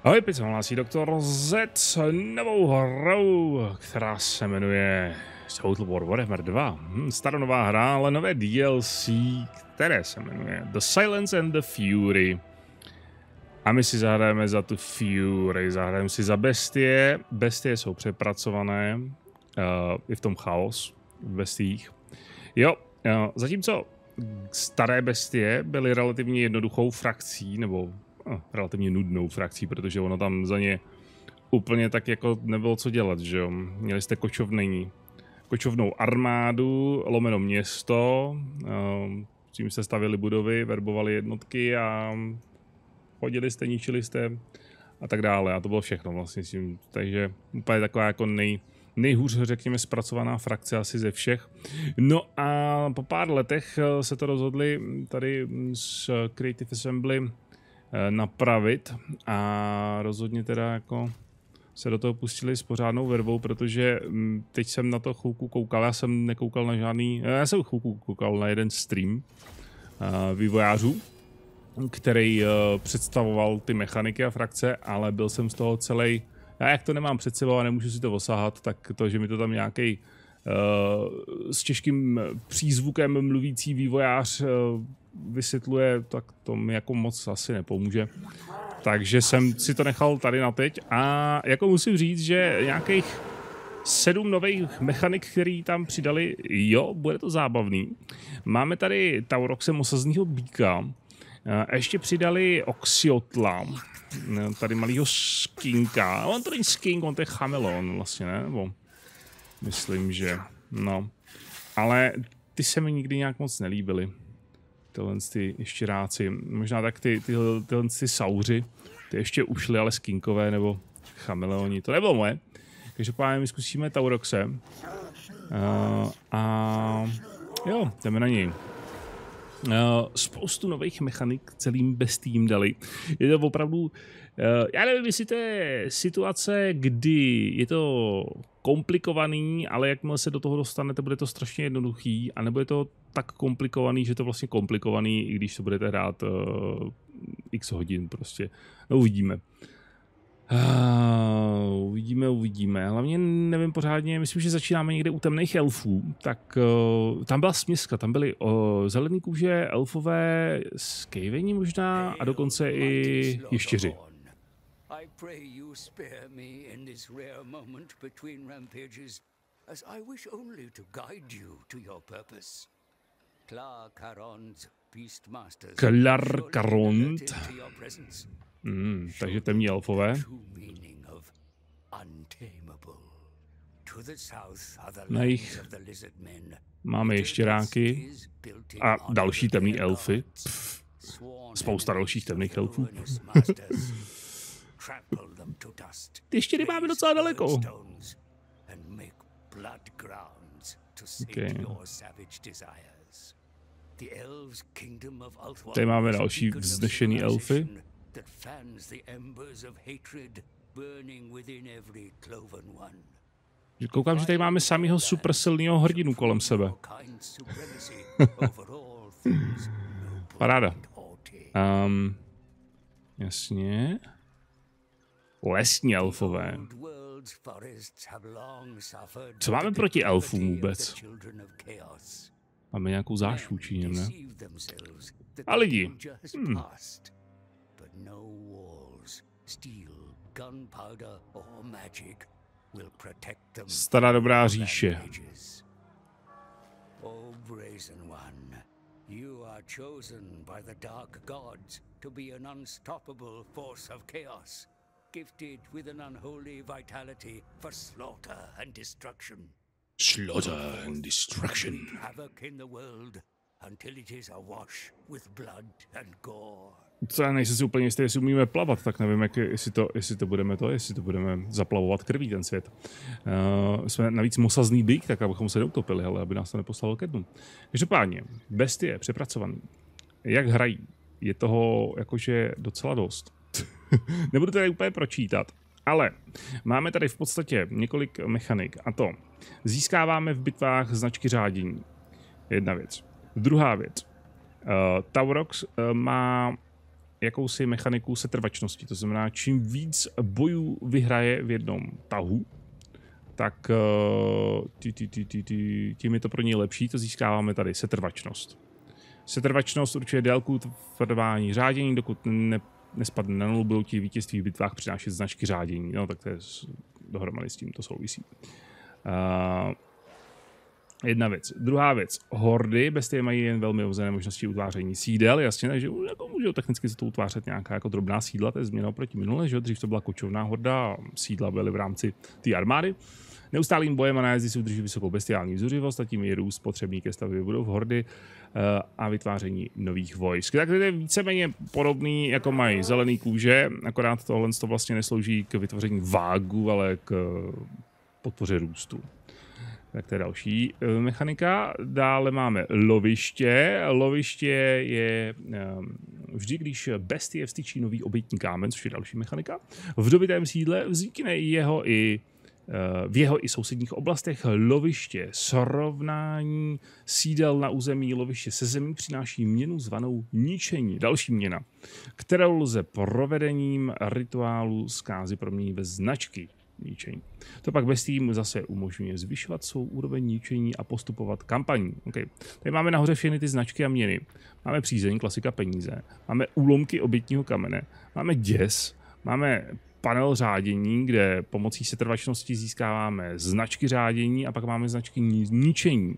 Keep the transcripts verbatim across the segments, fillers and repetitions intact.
Ahoj, opět se hlásí doktor Z s novou hrou, která se jmenuje Total War Warhammer dva. Hm, staronová hra, ale nové D L C, které se jmenuje The Silence and the Fury. A my si zahrajeme za tu Fury, zahrajeme si za bestie. Bestie jsou přepracované, uh, je v tom chaos v bestiích. Jo, uh, zatímco staré bestie byly relativně jednoduchou frakcí, nebo no, relativně nudnou frakcí, protože ono tam za ně úplně tak jako nebylo co dělat, že jo. Měli jste kočovný, kočovnou armádu, lomeno město, s tím jste stavili budovy, verbovali jednotky a chodili jste, ničili jste a tak dále. A to bylo všechno vlastně s tím. Takže úplně taková jako nej, nejhůř, řekněme, zpracovaná frakce asi ze všech. No a po pár letech se to rozhodli tady s Creative Assembly napravit a rozhodně teda jako se do toho pustili s pořádnou vervou, protože teď jsem na to chvilku koukal, já jsem nekoukal na žádný, já jsem chvilku koukal na jeden stream vývojářů, který představoval ty mechaniky a frakce, ale byl jsem z toho celý. Já jak to nemám před sebou a nemůžu si to osahat, tak to, že mi to tam nějaký uh, s těžkým přízvukem mluvící vývojář uh, vysvětluje, tak to mi jako moc asi nepomůže. Takže jsem si to nechal tady na teď a jako musím říct, že nějakých sedm nových mechanik, který tam přidali, jo, bude to zábavný. Máme tady Tauroxem osaznýho býka, a ještě přidali Oxiotla, tady malýho skinka. On to není skink, on to je chameleon vlastně, ne? Nebo myslím, že no. Ale ty se mi nikdy nějak moc nelíbily. Tyhle ty štěráci. Možná tak ty, ty, tyhle ty sauři, ty ještě ušly, ale skinkové nebo chameleoni. To nebylo moje. Každopádně my zkusíme Tauroxe. Uh, a jo, jdeme na něj. Uh, spoustu nových mechanik celým bestím dali. Je to opravdu, uh, já nevím, jestli to je situace, kdy je to komplikovaný, ale jakmile se do toho dostanete, bude to strašně jednoduchý, anebo je to tak komplikovaný, že to vlastně komplikovaný, i když to budete hrát uh, x hodin prostě. No uvidíme. Uh, uvidíme, uvidíme. Hlavně nevím pořádně, myslím, že začínáme někde u temných elfů, tak uh, tam byla směska, tam byly uh, zelený kůže, elfové, skejveni možná a dokonce i ještěři. I pray you spare me in this rare moment between rampages, as I wish only to guide you to your purpose. Clarkaront, Beastmasters. Clarkaront. Hmm, takže temní elfové. Na jich máme ještěráky a další temný elfy. Pff, spousta dalších temných elfů. Ty ještěry máme docela daleko. Okay. Tady máme další vznešený elfy. Koukám, že tady máme samýho super silného hrdinu kolem sebe. Paráda. Um, jasně. Lesní elfové. Co máme proti elfům vůbec? Máme nějakou zášvůči, ne? A lidi. Hmm. Stará dobrá říše. You are chosen by the dark gods to be an unstoppable force of chaos, gifted with an unholy vitality for slaughter and destruction. Slaughter and destruction. Havoc in the world until it is awash with blood and gore. Co já nejsem si úplně jistý, jestli umíme plavat, tak nevím, jak, jestli, to, jestli to budeme to, jestli to budeme zaplavovat krví ten svět. Uh, jsme navíc mosazný býk, tak abychom se neutopili, ale aby nás to neposlalo ke dnu. Každopádně, bestie, přepracovaný. Jak hrají? Je toho jakože docela dost. Nebudu to tady úplně pročítat, ale máme tady v podstatě několik mechanik a to získáváme v bitvách značky řádění. Jedna věc. Druhá věc. Uh, Taurox uh, má jakousi mechaniku setrvačnosti. To znamená, čím víc bojů vyhraje v jednom tahu, tak tím je to pro něj lepší, to získáváme tady setrvačnost. Setrvačnost určuje délku trvání řádění, dokud ne, nespadne na nulu, budou ti vítězství v bitvách přinášet značky řádění. No tak to je dohromady s tím to souvisí. Uh, jedna věc. Druhá věc. Hordy, bestie mají jen velmi omezené možnosti utváření sídel, jasně, takže jako můžou technicky se to utvářet nějaká jako drobná sídla, to je změna oproti minule, že dřív to byla kočovná horda, sídla byly v rámci té armády. Neustálým bojem a nájezdy si udrží vysokou bestiální zuřivost a tím je růst potřebný ke stavbě budov hordy a vytváření nových vojsk. Tak to je víceméně podobný, jako mají zelený kůže, akorát tohle to vlastně neslouží k vytvoření vágu, ale k podpoře růstu. Tak to je další mechanika. Dále máme loviště. Loviště je vždy, když bestie vstyčí nový obětní kámen, což je další mechanika. V dobitém sídle vznikne jeho i v jeho i sousedních oblastech loviště. Srovnání sídel na území loviště se zemí přináší měnu zvanou ničení. Další měna, kterou lze provedením rituálu zkázy proměnit ve značky ničení. To pak bestiím zase umožňuje zvyšovat svou úroveň ničení a postupovat kampaní. Okay. Tady máme nahoře všechny ty značky a měny. Máme přízeň, klasika peníze. Máme úlomky obětního kamene. Máme děs. Máme panel řádění, kde pomocí setrvačnosti získáváme značky řádění a pak máme značky ničení.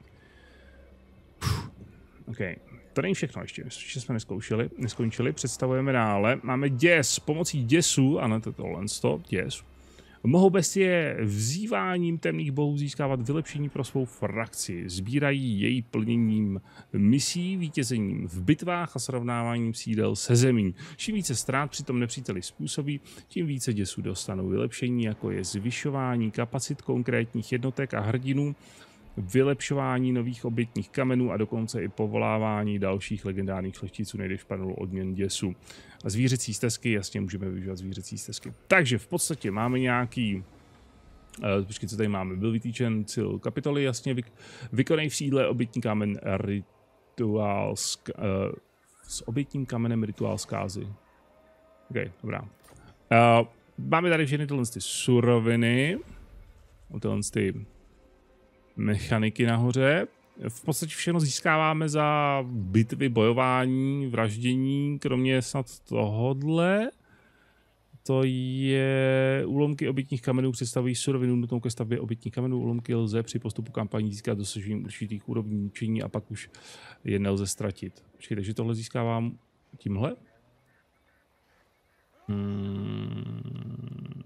Okay. To není všechno ještě, ještě jsme neskoušeli, neskončili. Představujeme dále. Máme děs. Pomocí děsu, ano, to je tohle, děs. Mohou bestie vzýváním temných bohů získávat vylepšení pro svou frakci. Sbírají její plněním misí, vítězením v bitvách a srovnáváním sídel se zemí. Čím více ztrát přitom nepříteli způsobí, tím více děsů dostanou vylepšení, jako je zvyšování kapacit konkrétních jednotek a hrdinů, vylepšování nových obětních kamenů a dokonce i povolávání dalších legendárních šlechticů, nejdeš v panelu odměn děsů. A zvířecí stezky, jasně můžeme využívat zvířecí stezky. Takže v podstatě máme nějaký, uh, počkej, co tady máme, byl vytýčen cíl kapitoly, jasně, vy, vykonej v sídle obětní kámen rituál, sk, uh, s obětním kamenem rituál zkázy. Ok, dobrá. Uh, máme tady všechny tyhle ty suroviny, tyhle ty mechaniky nahoře. V podstatě všechno získáváme za bitvy, bojování, vraždění, kromě snad tohodle. To je úlomky obětních kamenů představují surovinu nutnou ke stavbě obětních kamenů. Úlomky lze při postupu kampaní získat dosažením určitých úrovní ničení a pak už je nelze ztratit. Počkej, takže tohle získávám tímhle. Hmm.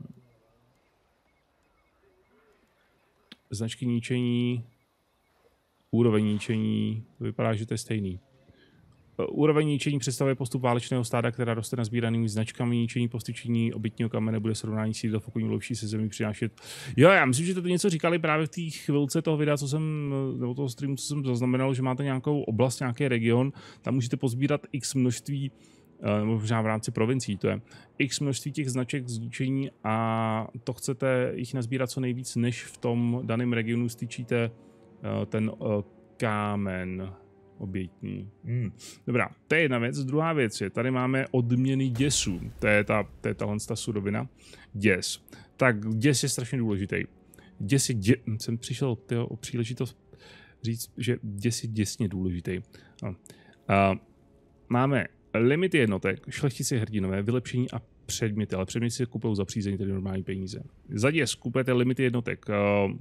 Značky ničení, úroveň ničení, to vypadá, že to je stejný. Úroveň ničení představuje postup válečného stáda, která roste nazbíranými značkami ničení, postyčení obětního kamene, bude srovnání sídel, pokud lepší se zemí přinášet. Jo, já myslím, že to něco říkali právě v té chvilce toho videa, co jsem, nebo toho streamu, co jsem zaznamenal, že máte nějakou oblast, nějaký region, tam můžete pozbírat x množství, nebo možná v rámci provincií, to je x množství těch značek zničení a to chcete jich nazbírat co nejvíc, než v tom daném regionu styčíte ten kámen obětní. Hmm. Dobrá, to je jedna věc. Druhá věc je, tady máme odměny děsů. To je ta, to je tahle ta surovina. Děs. Tak děs je strašně důležitý. Děs je dě... Jsem přišel tyjo, o příležitost říct, že děs je děsně důležitý. No. Uh, máme limity jednotek, šlechtici hrdinové, vylepšení a předměty, ale předměty si kupují za přízeň, tedy normální peníze. Za děs kupujete limity jednotek. Uh,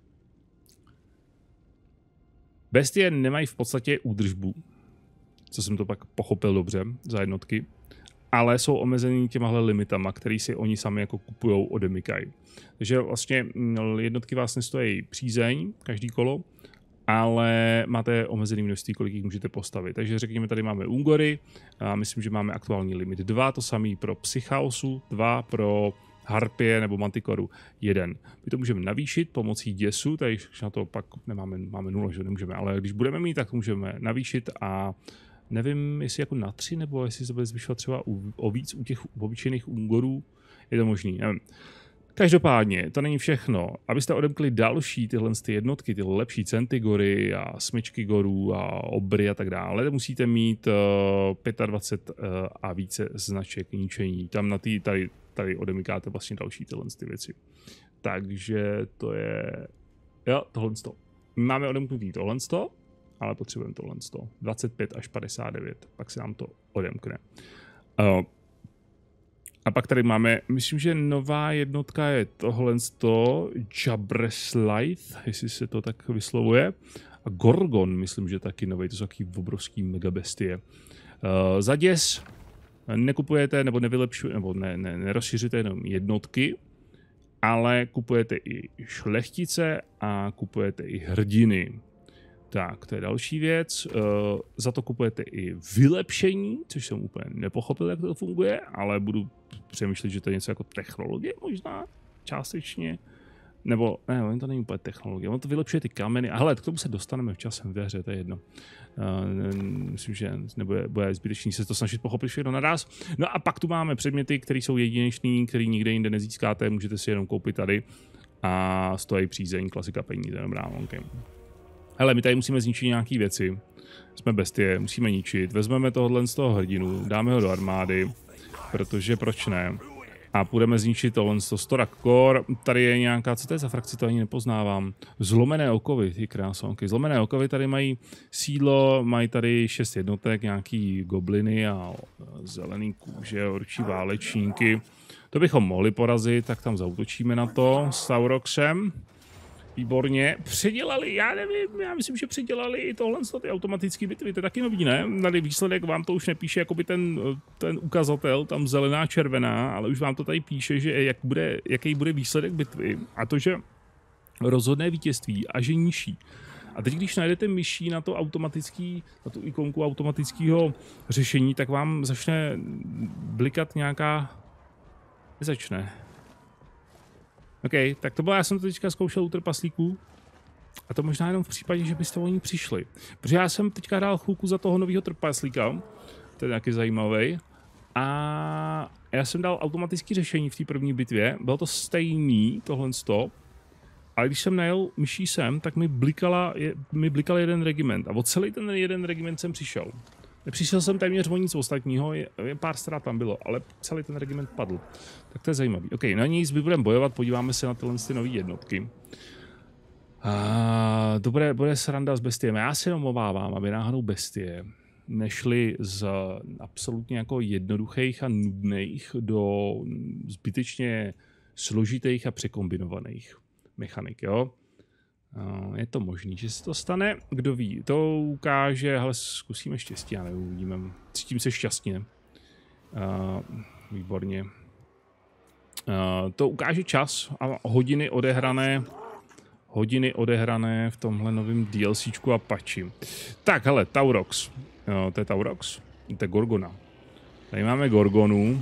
Bestie nemají v podstatě údržbu, co jsem to pak pochopil dobře za jednotky, ale jsou omezený těmahle limitama, který si oni sami jako kupujou, odemykají. Takže vlastně jednotky vás nestojí přízeň každý kolo, ale máte omezený množství, kolik jich můžete postavit. Takže řekněme, tady máme Ungory, a myslím, že máme aktuální limit dva, to samý pro Psychaosu, dva pro Harpie nebo Mantikoru jeden. My to můžeme navýšit pomocí děsu, tady na to pak nemáme, máme nula, že nemůžeme, ale když budeme mít, tak můžeme navýšit a nevím, jestli jako na tři, nebo jestli se bude zvyšovat třeba u, o víc u těch obyčejných Ungorů, je to možný, nevím. Každopádně, to není všechno. Abyste odemkli další tyhle ty jednotky, ty lepší centigory a smyčky gorů a obry a tak dále, musíte mít uh, dvacet pět uh, a více značek ničení. Tam na tý, tady, tady odemykáte vlastně další tyhle ty věci. Takže to je... Jo, tohle sto. Máme odemknutý tohle sto, ale potřebujeme tohle sto. dvacet pět až padesát devět, pak se nám to odemkne. Uh, A pak tady máme, myslím, že nová jednotka je tohle z toho, Jabreslaith, jestli se to tak vyslovuje. A Gorgon, myslím, že taky nový, to jsou taky obrovský megabestie. Uh, za děs nekupujete nebo nevylepšujete, nebo ne, ne, nerozšiřujete jenom jednotky, ale kupujete i šlechtice a kupujete i hrdiny. Tak, to je další věc. Uh, za to kupujete i vylepšení, což jsem úplně nepochopil, jak to funguje, ale budu přemýšlet, že to je něco jako technologie možná, částečně. Nebo, ne, to není úplně technologie, on to vylepšuje ty kameny. A hele, k tomu se dostaneme v časem ve hře, to je jedno. Uh, myslím, že nebude bude zbytečný se to snažit pochopit všechno naraz. No a pak tu máme předměty, které jsou jedinečný, které nikde jinde nezískáte, můžete si jenom koupit tady. A stojí přízeň, klasika peníze, dobrá, okay. Hele, my tady musíme zničit nějaké věci. Jsme bestie, musíme ničit. Vezmeme tohohle z toho hrdinu, dáme ho do armády, protože proč ne? A půjdeme zničit tohle z toho Storak Core. Tady je nějaká, co to je za frakci, to ani nepoznávám. Zlomené okovy, ty krásonky. Zlomené okovy tady mají sídlo, mají tady šest jednotek, nějaký gobliny a zelený kůže, orčí válečníky. To bychom mohli porazit, tak tam zaútočíme na to s Tauroxem. Výborně. Předělali, já nevím, já myslím, že předělali i tohle ty automatické bitvy, to je taky nový, ne? Tady výsledek vám to už nepíše jakoby ten, ten ukazatel, tam zelená, červená, ale už vám to tady píše, že jak bude, jaký bude výsledek bitvy a to, že rozhodné vítězství a že nižší. A teď, když najdete myší na to automatický, na tu ikonku automatického řešení, tak vám začne blikat nějaká... Nezačne. OK, tak to bylo, já jsem to teďka zkoušel u trpaslíků. A to možná jenom v případě, že byste o ní přišli. Protože já jsem teďka dal chvilku za toho nového trpaslíka. To je nějaký zajímavý. A já jsem dal automatické řešení v té první bitvě. Bylo to stejný, tohle stop. Ale když jsem najel myší sem, tak mi, blikala, je, mi blikal jeden regiment. A o celý ten jeden regiment jsem přišel. Nepřišel jsem téměř o nic ostatního, je, je pár ztrát tam bylo, ale celý ten regiment padl. Tak to je zajímavý. OK, na nic my budeme bojovat, podíváme se na tyhle ty nové jednotky. A, dobré, bude sranda s bestiem. Já se jenom obávám, aby náhodou bestie nešly z absolutně jako jednoduchých a nudných do zbytečně složitých a překombinovaných mechanik, jo. Je to možný, že se to stane, kdo ví, to ukáže, ale zkusíme štěstí, ale uvidíme, cítím se šťastně, uh, výborně, uh, to ukáže čas a hodiny odehrané, hodiny odehrané v tomhle novém DLCčku a patchi. Tak, hele, Taurox, uh, to je Taurox, to je Gorgona, tady máme Gorgonu,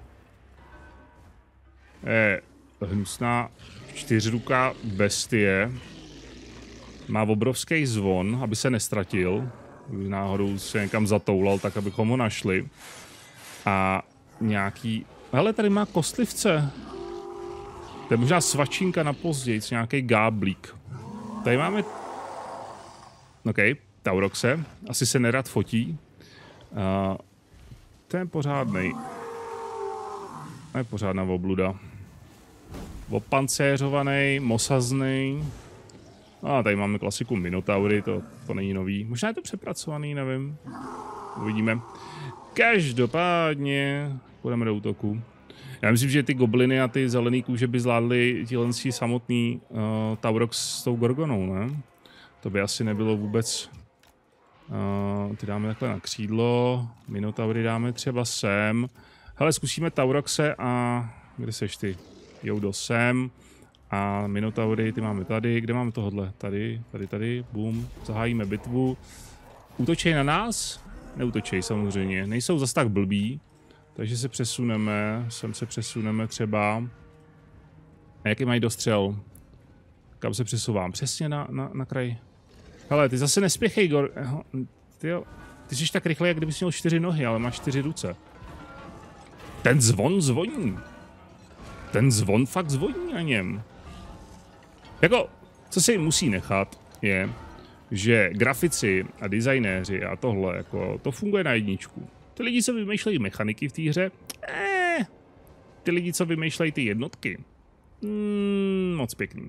je hnusná čtyřruká bestie. Má obrovský zvon, aby se nestratil. Kdyby náhodou se někam zatoulal, tak abychom ho našli. A nějaký... Hele, tady má kostlivce. To je možná svačinka na později, nějaký gáblík. Tady máme... OK, Tauroxe. Asi se nerad fotí. Uh, to je pořádnej. To je pořádná obluda. Opancéřovaný, mosazný. A tady máme klasiku Minotaury, to, to není nový. Možná je to přepracovaný, nevím. Uvidíme. Každopádně půjdeme do útoku. Já myslím, že ty gobliny a ty zelený kůže by zvládly tíhle samotný uh, Taurox s tou Gorgonou, ne? To by asi nebylo vůbec... Uh, ty dáme takhle na křídlo. Minotaury dáme třeba sem. Hele, zkusíme Tauroxe a... Kde seš ty? Joudo sem. A Minotaury, ty máme tady. Kde máme tohle? Tady, tady, tady. Bum. Zahájíme bitvu. Útočej na nás? Neútočej samozřejmě. Nejsou zas tak blbí. Takže se přesuneme. Sem se přesuneme třeba. A jaký mají dostřel? Kam se přesouvám? Přesně na, na, na kraj. Hele, ty zase nespěchej, Gor... Ty jo. Ty jsi tak rychle, jak kdybys měl čtyři nohy, ale máš čtyři ruce. Ten zvon zvoní. ten zvon fakt zvoní na něm. Jako, co si musí nechat, je, že grafici a designéři a tohle, jako, to funguje na jedničku. Ty lidi, co vymýšlejí mechaniky v té hře, eh, ty lidi, co vymýšlejí ty jednotky, mm, moc pěkný.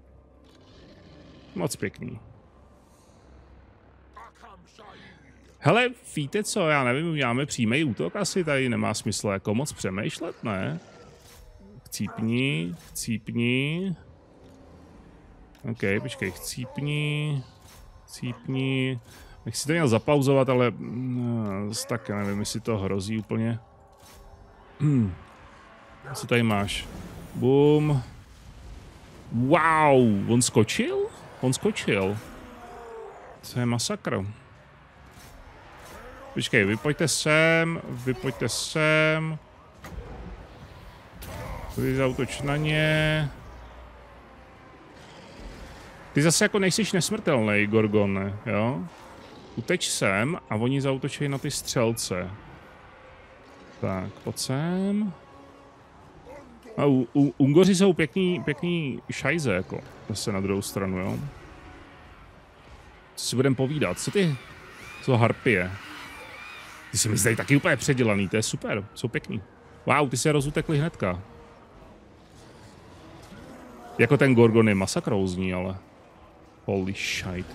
Moc pěkný. Hele, víte co, já nevím, uděláme přímý útok, asi tady nemá smysl jako moc přemýšlet, ne? Chcípni, chcípni. OK, počkej, chcípni, chcípni. Jak si to měl zapauzovat, ale no, tak já nevím, jestli to hrozí úplně. Hmm. Co tady máš? Boom. Wow, on skočil? On skočil. To je masakr. Počkej, vy pojďte sem, vy pojďte sem. Vy zautoč na ně. Ty zase jako nejsiš nesmrtelný, Gorgone, jo? Uteč sem a oni zautočí na ty střelce. Tak, pojď sem. A u, u, Ungoři jsou pěkný, pěkný šajze, jako, zase na druhou stranu, jo? Co si budeme povídat? Co ty? Co harpie? Ty se mi zdají taky úplně předělaný, to je super, jsou pěkný. Wow, ty se rozutekli hnedka. Jako ten Gorgon je masakrózní, ale... Holy shit.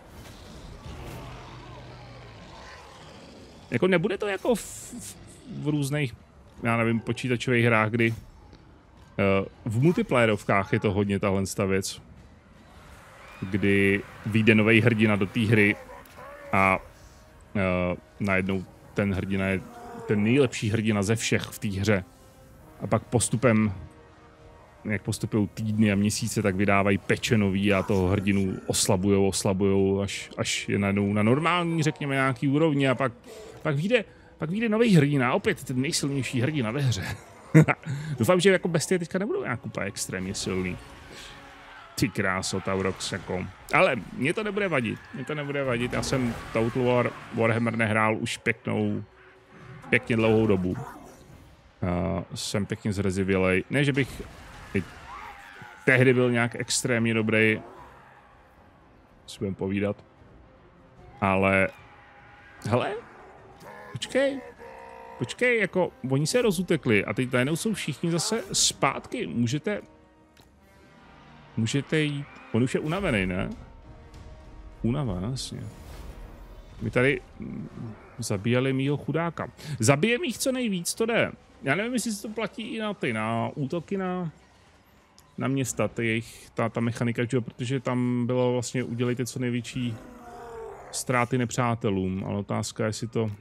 Jako nebude to jako v, v, v různých, já nevím, počítačových hrách, kdy... Uh, v multiplayerovkách je to hodně tahle věc. Kdy vyjde nový hrdina do té hry a uh, najednou ten hrdina je ten nejlepší hrdina ze všech v té hře. A pak postupem, jak postupují týdny a měsíce, tak vydávají peče nový a toho hrdinu oslabujou, oslabujou, až, až je najednou na normální, řekněme, nějaký úrovni a pak, pak vyjde, pak vyjde nový hrdina, opět ten nejsilnější hrdina ve hře. Doufám, že jako bestie teďka nebudou nějak úplně extrémně silný. Ty kráso, Taurox, jako. Ale mě to nebude vadit, mě to nebude vadit, já jsem Total War Warhammer nehrál už pěknou, pěkně dlouhou dobu. Uh, jsem pěkně zrezivělej. Ne, že bych i tehdy byl nějak extrémně dobrý, si budem povídat, ale hele, počkej, počkej, jako oni se rozutekli a teď najednou jsou všichni zase zpátky, můžete, můžete jít, on už je unavený, ne? Unava, jasně. My tady zabíjeli mýho chudáka. Zabijeme jich co nejvíc, to jde. Já nevím, jestli se to platí i na ty, na útoky na, na města, ty jejich, ta, ta mechanika, protože tam bylo vlastně udělejte co největší ztráty nepřátelům, ale otázka je, jestli to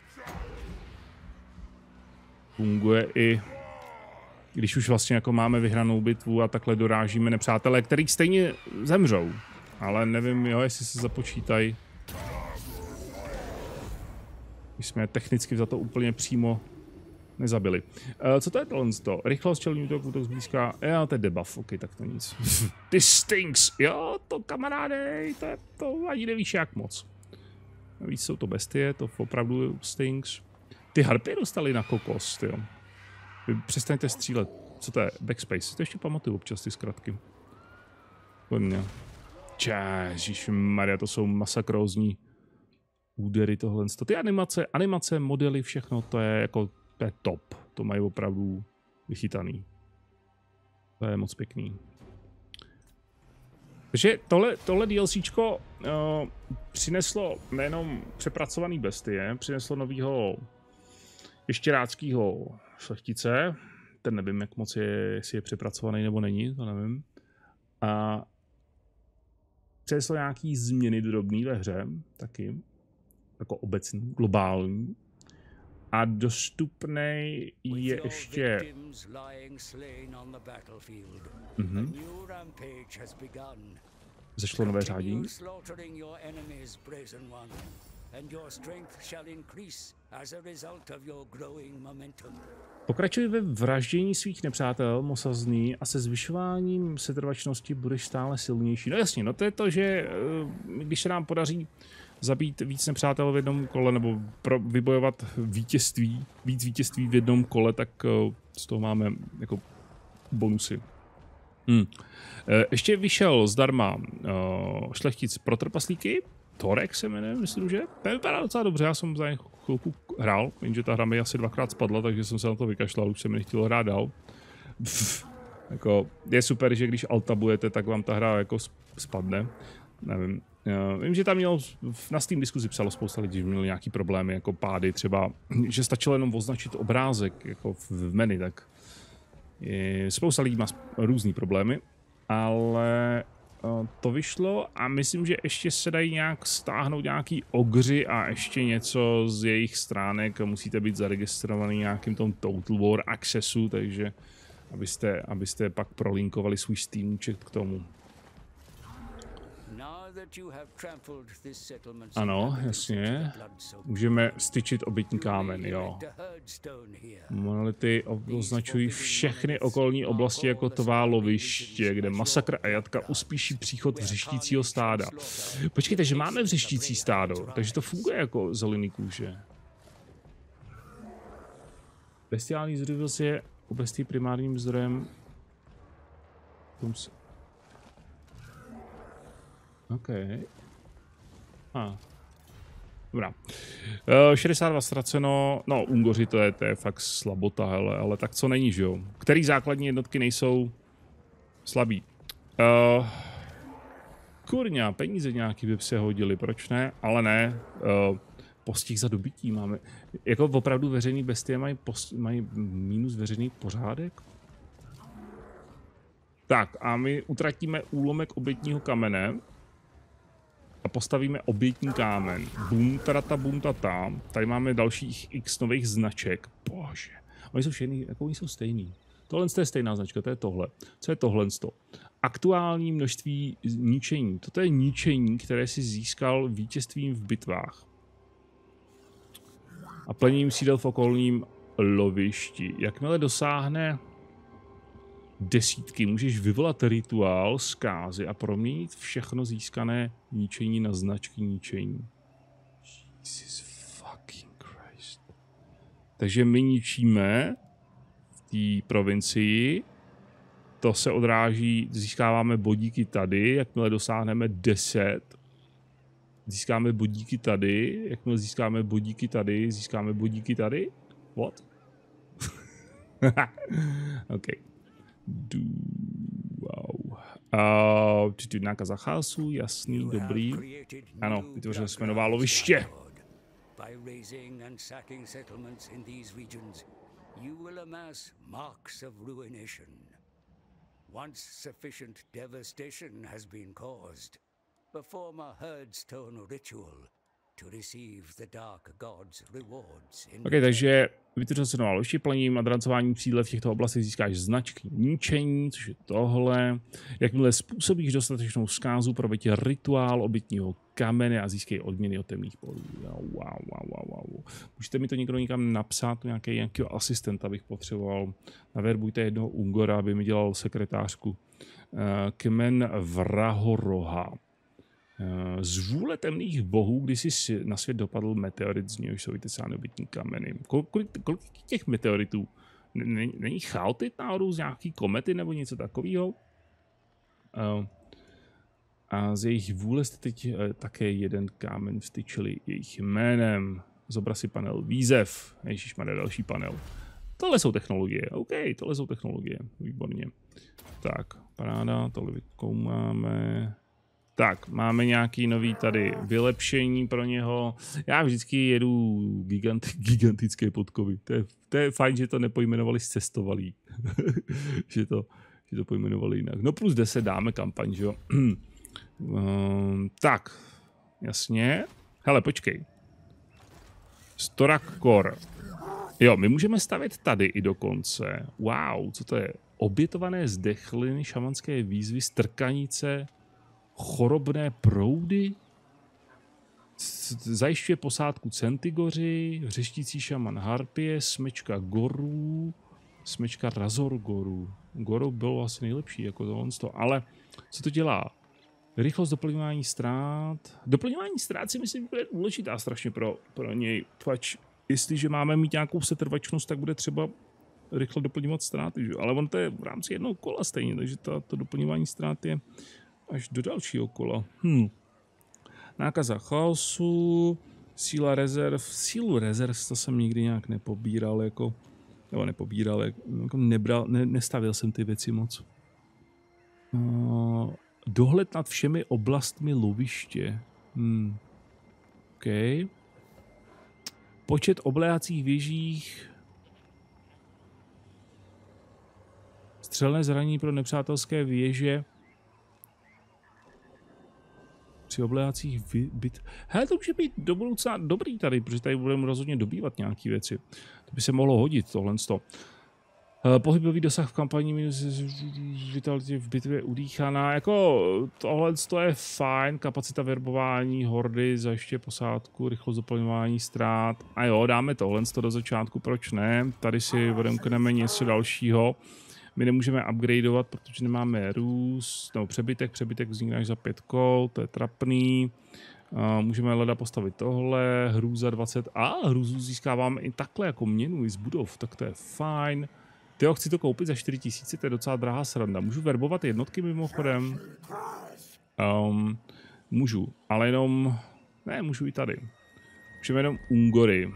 funguje i když už vlastně jako máme vyhranou bitvu a takhle dorážíme nepřátelé, který stejně zemřou, ale nevím, jo, jestli se započítají. My jsme technicky za to úplně přímo nezabili. Uh, co to je tohle? Rychlost, čelní útok, útok zblízka. Jo, to je debuff, ok, tak to nic. Ty stinks, jo, to kamaráde, to, je, to ani nevíš jak moc. Navíc jsou to bestie, to opravdu stinks. Ty harpy dostali na kokos, jo. Vy přestaňte střílet. Co to je? Backspace. To ještě pamatuju občas ty zkratky. Hodně. Ježišmarja, to jsou masakrózní údery tohle. Ty animace, animace, modely, všechno, to je jako to je top. To mají opravdu vychytaný. To je moc pěkný. Takže tohle, tohle DLCčko uh, přineslo nejenom přepracovaný bestie, přineslo novýho ještěráckýho šlechtice. Ten nevím, jak moc je, jestli je přepracovaný nebo není, to nevím. A přineslo nějaký změny drobný ve hře, taky. Jako obecný, globální. A dostupnej je ještě... Mhm. Zešlo nové řádění. Pokračuj ve vraždění svých nepřátel, mosazný, a se zvyšováním setrvačnosti budeš stále silnější. No jasně, no to je to, že když se nám podaří zabít víc nepřátel v jednom kole, nebo pro vybojovat vítězství, víc vítězství v jednom kole, tak z toho máme jako bonusy. Hmm. Ještě vyšel zdarma uh, šlechtic pro trpaslíky. Torek se jmenuje, myslím, že. To vypadá docela dobře, já jsem za chvilku hrál, jenže ta hra mi asi dvakrát spadla, takže jsem se na to vykašlal, už jsem mi nechtěl hrát dál. Pff, jako, je super, že když altabujete, tak vám ta hra jako spadne. Nevím. Uh, vím, že tam mělo, na Steam diskuzi psalo spousta lidí, že měli nějaký problémy, jako pády třeba, že stačilo jenom označit obrázek jako v menu, tak je, spousta lidí má různý problémy, ale uh, to vyšlo a myslím, že ještě se dají nějak stáhnout nějaký ogři a ještě něco z jejich stránek, musíte být zaregistrovaný nějakým tom Total War Accessu, takže abyste, abyste pak prolinkovali svůj Steamček k tomu. Ano, jasně. Můžeme styčit obětní kámen, jo. Monolity označují všechny okolní oblasti jako tvá loviště, kde masakr a jatka uspíší příchod vřeštícího stáda. Počkejte, že máme vřeštící stádo, takže to funguje jako zelený kůže. Bestiální zrůvost je u bestii primárním zdrojem. OK. Ah. Dobrá. Uh, šedesát dva ztraceno. No, Ungoři to je, to je fakt slabota, hele, ale tak co není, že jo? Který základní jednotky nejsou slabý? Uh, kurňa, peníze nějaký by se hodili, proč ne? Ale ne. Uh, postih za dobytí máme. Jako opravdu veřejný bestie mají, post, mají minus veřejný pořádek? Tak a my utratíme úlomek obětního kamene a postavíme obětní kámen. Bum, tarata, bum, tata. Tady máme dalších x nových značek. Bože. Oni jsou všechny, jako oni jsou stejný. Tohle je stejná značka, to je tohle. Co je tohle? Aktuální množství ničení. Toto je ničení, které si získal vítězstvím v bitvách. A pleněním sídel v okolním lovišti. Jakmile dosáhne desítky, můžeš vyvolat rituál zkázy a proměnit všechno získané ničení na značky ničení. Jesus fucking Christ. Takže my ničíme v té provincii, to se odráží, získáváme bodíky tady, jakmile dosáhneme deset, získáme bodíky tady, jakmile získáme bodíky tady, získáme bodíky tady. What? OK. Du, wow. Uh, Čitu nákaza chaosu, jasný, dobrý. Ano, vytvořili jsme nová loviště. Once sufficient devastation has been caused, perform a herdstone ritual to receive the dark god's rewards. Ok, takže vytvořil se nová loviště plením a drancováním sídle v těchto oblastech získáš značky ničení, což je tohle. Jakmile způsobíš dostatečnou zkázu, proveď rituál obětního kamene a získej odměny od temných polů. Wow, wow, wow, wow. Můžete mi to někdo někam napsat, nějaký, nějakého asistenta bych potřeboval. Naverbujte jednoho Ungora, aby mi dělal sekretářku. Kmen Vrahoroha. Z vůle temných bohů, když si na svět dopadl meteorit, z něhož jsou vytesány obětní kameny. Kolik, kolik těch meteoritů? Není Chaotit náhodou z nějaký komety nebo něco takového? A z jejich vůle jste teď také jeden kámen vstyčili jejich jménem. Zobra si panel výzev. Ježišmarja, další panel. Tohle jsou technologie. OK, tohle jsou technologie. Výborně. Tak, paráda, tohle vykoumáme. Tak, máme nějaký nový tady vylepšení pro něho. Já vždycky jedu gigant, gigantické podkovy. To je, to je fajn, že to nepojmenovali zcestovalý. že, to, že to pojmenovali jinak. No plus deset dáme kampaň, že jo. um, tak, jasně. Hele, počkej. Storak Core. Jo, my můžeme stavět tady i dokonce. Wow, co to je? Obětované zdechliny, šamanské výzvy, strkanice, chorobné proudy, zajišťuje posádku Centigoři, hřeštící šaman Harpie, smečka Gorů, smečka Razor Gorů. Gorů bylo asi nejlepší, jako to on to, ale co to dělá? Rychlost doplňování ztrát. Doplňování ztrát si myslím, že je důležitá strašně pro, pro něj, pač jestliže máme mít nějakou setrvačnost, tak bude třeba rychle doplňovat ztráty, že? Ale on to je v rámci jednoho kola stejně, takže to, to doplňování ztrát je až do dalšího kola. Hm. Nákaza chaosu, síla rezerv, sílu rezerv to jsem nikdy nějak nepobíral, jako, nebo nepobíral, jako nebral, ne, nestavil jsem ty věci moc. Uh, dohled nad všemi oblastmi loviště. Hmm. OK. Počet obléhacích věžích. Střelné zranění pro nepřátelské věže. Při obléhacích byt. Hele, to může být do budoucna dobrý tady, protože tady budeme rozhodně dobývat nějaké věci. To by se mohlo hodit, tohle sto. Pohybový dosah v kampani minus vitality v bitvě udýchaná. Jako tohle je fajn, kapacita verbování, hordy, zajišťuje posádku, rychlost doplňování ztrát. A jo, dáme tohle do začátku, proč ne? Tady si odemkneme něco dalšího. My nemůžeme upgradeovat, protože nemáme růst, nebo přebytek, přebytek vznikne až za pět kol, to je trapný. Uh, můžeme leda postavit tohle, hrůza dvacet, a hrůzu získáváme i takhle jako měnu i z budov, tak to je fajn. Tyjo, chci to koupit za čtyři tisíce, to je docela drahá sranda. Můžu verbovat jednotky mimochodem? Um, můžu, ale jenom, ne, můžu i tady. Můžeme jenom Ungory.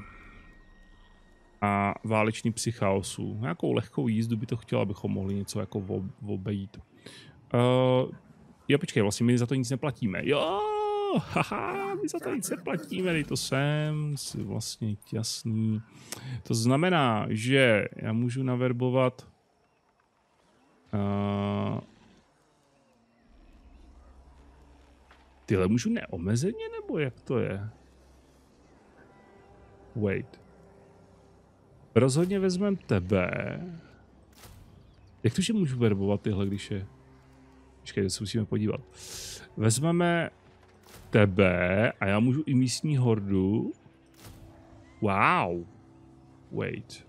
A váleční psy chaosu. Nějakou lehkou jízdu by to chtělo, abychom mohli něco jako obejít. Uh, jo, počkej, vlastně my za to nic neplatíme. Jo, haha, my za to nic neplatíme, dej to sem, vlastně jasný. To znamená, že já můžu naverbovat uh, tyhle můžu neomezeně, nebo jak to je? Wait. Rozhodně vezmeme tebe. Jak to, že můžu verbovat tyhle, když je... Počkej, se musíme podívat. Vezmeme tebe a já můžu i místní hordu. Wow. Wait.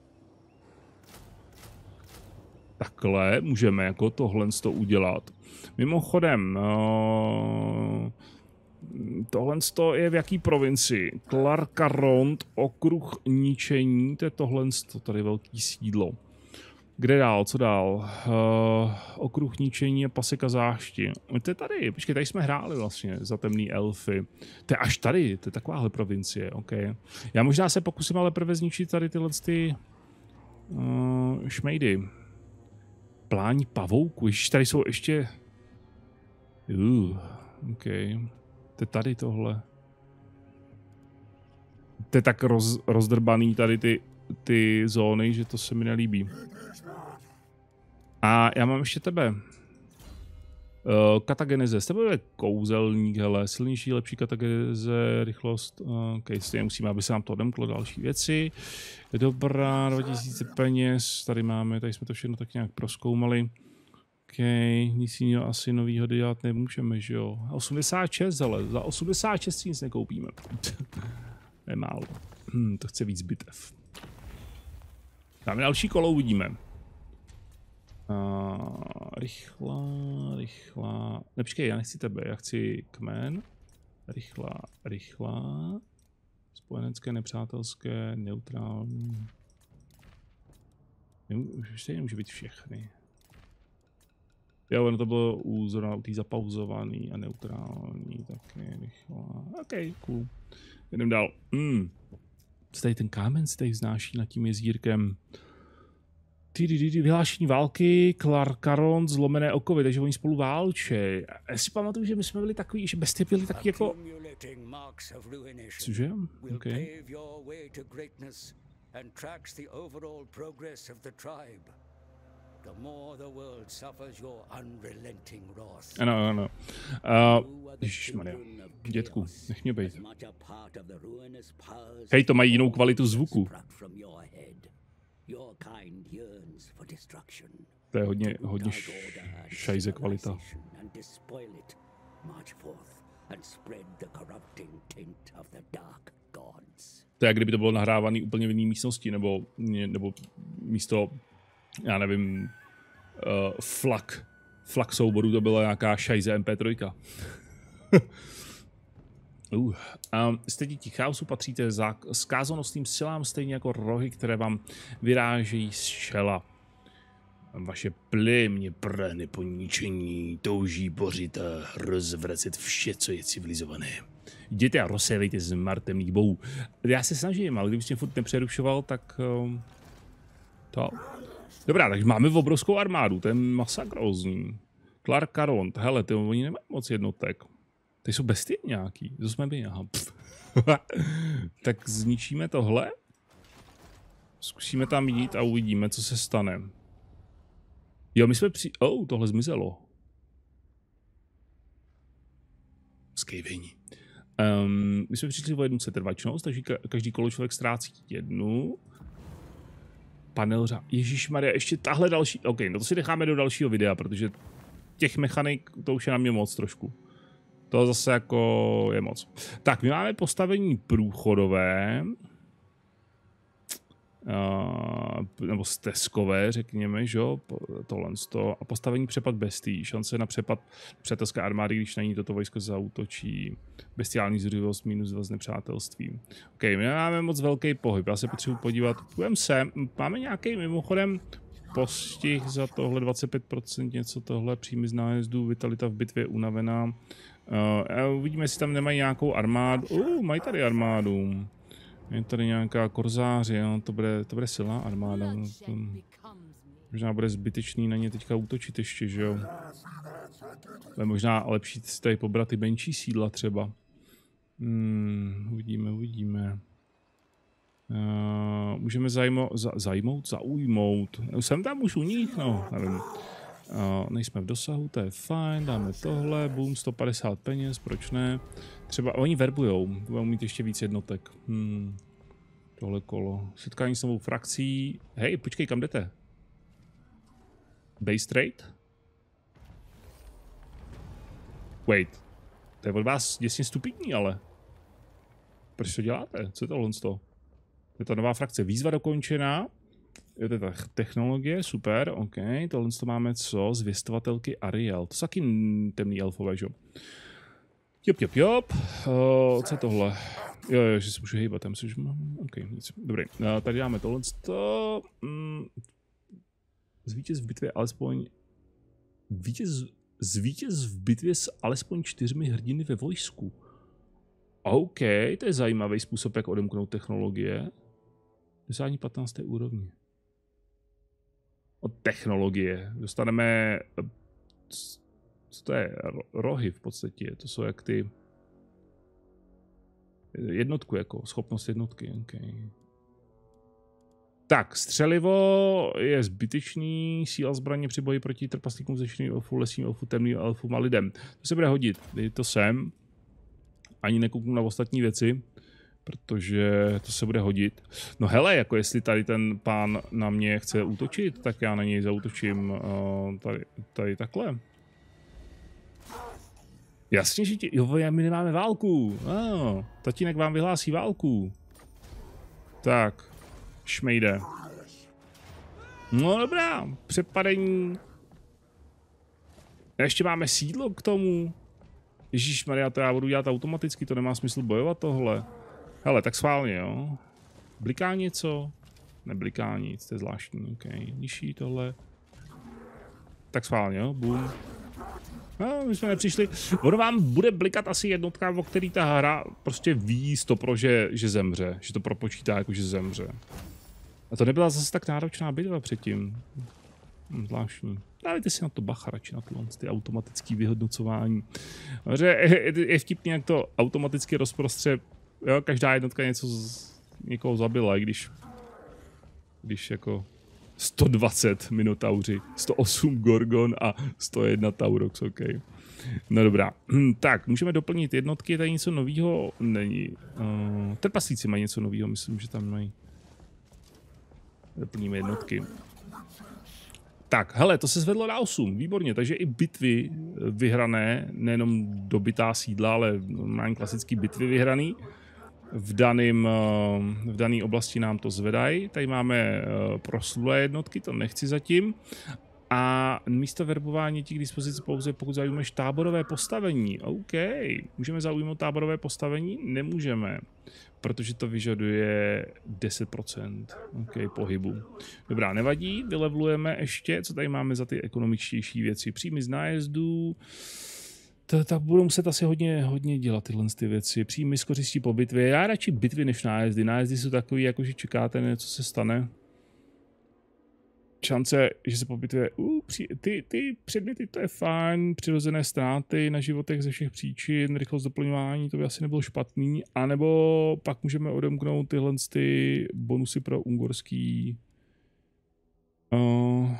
Takhle můžeme jako tohle to udělat. Mimochodem, no... tohle je v jaký provincii? Clarkarond, okruh ničení, to je tohle, tady velký sídlo. Kde dál, co dál? Uh, okruh ničení a paseka zášti. To je tady, počkej, tady jsme hráli vlastně za temný elfy. To je až tady, to je takováhle provincie, ok. Já možná se pokusím ale prvé zničit tady tyhle ty uh, šmejdy. Plání pavouku, ježiš, tady jsou ještě... Uh, ok. To je tady tohle. To je tak roz, rozdrbaný tady ty, ty zóny, že to se mi nelíbí. A já mám ještě tebe. Uh, katageneze. S tebe je kouzelník, hele. Silnější, lepší katageneze, rychlost. Uh, ok, stejně musíme, aby se nám to odemklo, další věci. Dobrá, dva tisíce peněz. Tady máme, tady jsme to všechno tak nějak prozkoumali. OK, nic jiného asi novýho dělat nemůžeme, že jo. osmdesát šest, ale za osmdesát šest nic nekoupíme. To je málo. Hm, to chce víc bitev. Dáme další kolo, uvidíme. Uh, rychlá, rychlá. Ne, počkej, já nechci tebe, já chci kmen. Rychlá, rychlá. Spojenecké, nepřátelské, neutrální. Už nemůže být všechny. Jo, ono to bylo u zrovna tý zapauzovaný a neutrální, taky rychlá. OK, cool. Jdem dál. Mm. Co tady ten kámen se tady vznáší nad tím jezírkem? Vyhlášení války, Clarkarond, zlomené okovy, takže oni spolu válčej. Já si pamatuju, že my jsme byli takový, že bestie byli taky jako... Cože? OK. Ano, ano. Uh, Ježišmarja, dětku, nech mě bejt. Hej, to mají jinou kvalitu zvuku. To je hodně, hodně šajze kvalita. To je, jak kdyby to bylo nahrávané úplně v jiné místnosti, nebo, nebo místo, já nevím, uh, flak, flak souboru to byla nějaká šajze em pé tři. Uh, um, jste díky chaosu, patříte zkázanostným silám, stejně jako rohy, které vám vyrážejí z čela. Vaše plymě prahne po ničení, touží bořit a rozvracet vše, co je civilizované. Jděte a rozsévejte z martemných bohů. Já se snažím, ale kdybych mě furt nepřerušoval, tak... Um, to... Dobrá, takže máme obrovskou armádu, to je masakrózní. Clark Caron, hele, ty, oni nemají moc jednotek. Ty jsou bestie nějaký, to jsme my, aha. Tak zničíme tohle. Zkusíme tam jít a uvidíme, co se stane. Jo, my jsme při... Oh, tohle zmizelo. Skejvení. Um, my jsme přišli o jednu setrvačnost, takže každý kolo člověk ztrácí jednu. Panel řád. Ježišmarja, ještě tahle další... OK, no to si necháme do dalšího videa, protože těch mechanik, to už je na mě moc trošku. To zase jako je moc. Tak, my máme postavení průchodové. Uh, nebo stezkové, řekněme, že jo, tohle to. A postavení přepad bestií. Šance na přepad přátelské armády, když na ní toto vojsko zaútočí. Bestiální zřivost minus dva z nepřátelstvím. OK, my máme moc velký pohyb. Já se potřebuji podívat. Půjdeme se. Máme nějaký mimochodem postih za tohle dvacet pět procent, něco tohle, příjmy z nájezdů, vitalita v bitvě unavená. Uh, uvidíme, jestli tam nemají nějakou armádu. Uh, mají tady armádu. Je tady nějaká korzáři, jo? To bude, to bude silná armáda. To, možná bude zbytečný na ně teďka útočit ještě, že jo. Je možná lepší si tady pobrat ty menší sídla třeba. Hmm, uvidíme, uvidíme. Uh, můžeme zajmo, za, zajmout, zaujmout. Jsem tam už u nich, no, nevím. Uh, nejsme v dosahu, to je fajn, dáme tohle, boom, sto padesát peněz, proč ne? Třeba oni verbujou, budou mít ještě víc jednotek. Hmm. Tohle kolo. Setkání s novou frakcí. Hej, počkej, kam jdete? Base trade? Wait. To je od vás děsně stupidní, ale. Proč to děláte? Co je tohle z toho? Je to nová frakce. Výzva dokončená. Je to ta technologie, super, OK. Tohle to máme co? Zvěstovatelky Ariel. To jsou taky temný elfové, že jo? Jop, jop, jop. Uh, co je tohle? Jo, jo, že se můžu hejbat, tam si, že mám... OK, nic. Dobrý. Uh, tady dáme tohle. To... Mm, zvítěz v bitvě alespoň... Vítěz... Zvítěz v bitvě s alespoň čtyřmi hrdiny ve vojsku. OK, to je zajímavý způsob, jak odemknout technologie. desátý patnácté úrovni. Od technologie. Dostaneme... Co to je? Rohy v podstatě. To jsou jak ty... Jednotku jako. Schopnost jednotky. Okay. Tak, střelivo je zbytečný. Síla zbraně při boji proti trpaslíkům, začíným elfu, lesním elfu, temným elfům a lidem. To se bude hodit. Dej to sem. Ani nekouknu na ostatní věci, protože to se bude hodit. No hele, jako jestli tady ten pán na mě chce útočit, tak já na něj zaútočím uh, tady, tady takhle. Jasně, že ti... Jo, my nemáme válku. Oh, tatínek vám vyhlásí válku. Tak, šmejde. No dobrá, přepadení. A ještě máme sídlo k tomu. Ježišmarja, to já budu dělat automaticky, to nemá smysl bojovat tohle. Hele, tak schválně, jo. Bliká něco? Nebliká nic, to je zvláštní, ok. Nižší tohle. Tak schválně, jo, boom. No, my jsme nepřišli. Ono vám bude blikat asi jednotka, o který ta hra prostě ví stopro, že, že zemře. Že to propočítá jako, že zemře. A to nebyla zase tak náročná bitva předtím. Hm, zvláštní. Dávajte si na to bacha radši, na tyhle ty automatické vyhodnocování. Protože je, je vtipný, jak to automaticky rozprostře. Jo, každá jednotka něco z, někoho zabila, i když, když jako sto dvacet minotauři, sto osm Gorgon a sto jedna Taurox, ok. No dobrá, tak, můžeme doplnit jednotky, tady něco nového není. Uh, trpaslíci mají něco nového, myslím, že tam mají. Doplníme jednotky. Tak, hele, to se zvedlo na osm, výborně, takže i bitvy vyhrané, nejenom dobytá sídla, ale normální klasický bitvy vyhraný. V daném v dané oblasti nám to zvedají. Tady máme proslulé jednotky, to nechci zatím. A místo verbování ti k dispozici pouze, pokud zaujmeš táborové postavení. OK, můžeme zaujmout táborové postavení? Nemůžeme, protože to vyžaduje deset procent OK, pohybu. Dobrá, nevadí, vylevlujeme ještě, co tady máme za ty ekonomičtější věci. Příjmy z nájezdů, tak budou muset asi hodně, hodně dělat tyhle ty věci. Příjmy z kořistí po bitvě, já radši bitvy než nájezdy. Nájezdy jsou takový, jako že čekáte něco se stane. Šance, že se po bitvě, uh, při, ty, ty předměty, to je fajn, přirozené ztráty na životech ze všech příčin, rychlost doplňování, to by asi nebylo špatný, anebo pak můžeme odemknout tyhle ty bonusy pro ungorský. Uh,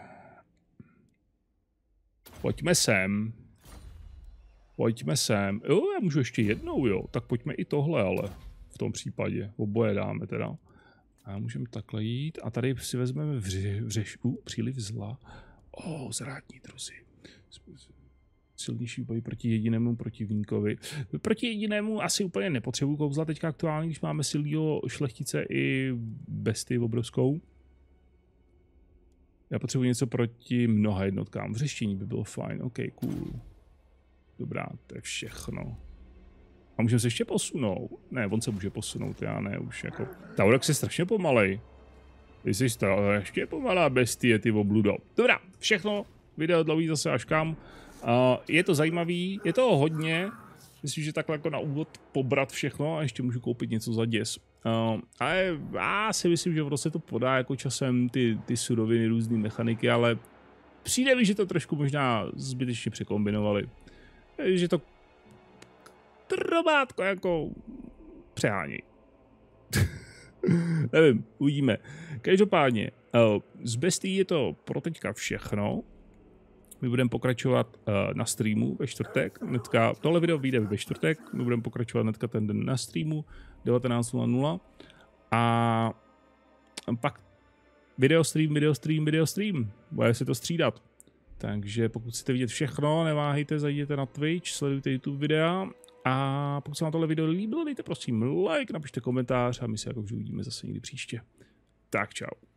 pojďme sem. Pojďme sem. Jo, já můžu ještě jednou, jo, tak pojďme i tohle, ale v tom případě, oboje dáme teda. A můžeme takhle jít a tady si vezmeme vře, vřešku, příliv zla. O, oh, zrádní druzy. Silnější boj proti jedinému protivníkovi. Proti jedinému asi úplně nepotřebuji kouzla teďka aktuálně, když máme silného šlechtice i bestii obrovskou. Já potřebuji něco proti mnoha jednotkám. Vřeštění by bylo fajn, ok, cool. Dobrá, to je všechno. A můžeme se ještě posunout. Ne, on se může posunout, já ne, už jako. Taurox je strašně pomalej. Ty jsi strašně pomalá bestie, ty obludo. Dobrá, všechno, video dlouhý zase až kam. Uh, je to zajímavý, je to hodně. Myslím, že takhle jako na úvod pobrat všechno a ještě můžu koupit něco za děs. Uh, ale já si myslím, že ono se to podá jako časem ty, ty suroviny, různé mechaniky, ale přijde mi, že to trošku možná zbytečně překombinovali. Že to trobátko jako přehání. Nevím, uvidíme. Každopádně, z Bestií je to pro teďka všechno. My budeme pokračovat na streamu ve čtvrtek. Hnedka, tohle video vyjde ve čtvrtek. My budeme pokračovat hnedka ten den na streamu devatenáct nula nula. A pak video stream, video stream, video stream. Bude se to střídat. Takže pokud chcete vidět všechno, neváhejte, zajděte na Twitch, sledujte YouTube videa. A pokud se vám tohle video líbilo, dejte prosím like, napište komentář a my se jako vždy uvidíme zase někdy příště. Tak čau.